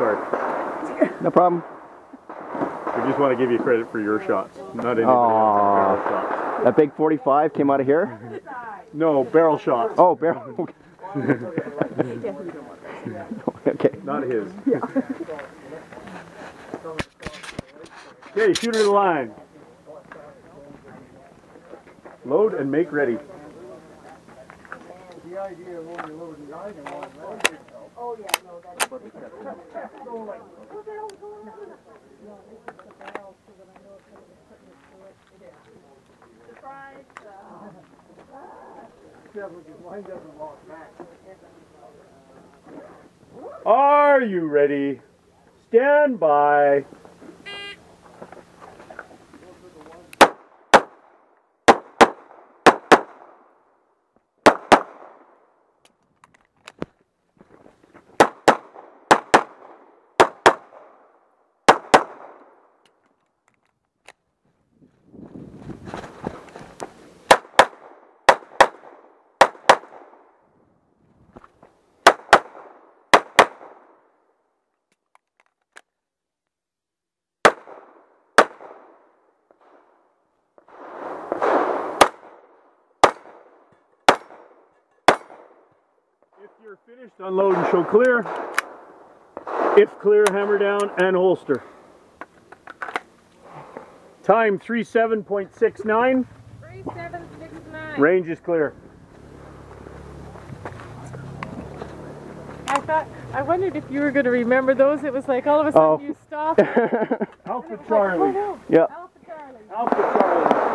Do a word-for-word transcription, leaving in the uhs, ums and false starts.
sorry. No problem. I just want to give you credit for your shots, not anybody Aww. else's barrel shots. That big forty-five came out of here? No, barrel shots. Oh, barrel. Okay. Not his. Okay, shoot her to the line. Load and make ready. The idea of only loading nine and one load. Oh yeah, no, that's what it is. Surprise! Yeah, because mine doesn't walk back. Are you ready? Stand by. If you're finished, unload and show clear. If clear, hammer down and holster. Time three seven point six nine. three seven six nine. Range is clear. I thought, I wondered if you were going to remember those. It was like all of a sudden Oh. you stopped. Alpha Charlie. Oh, no. Yeah. Alpha Charlie. Alpha Charlie.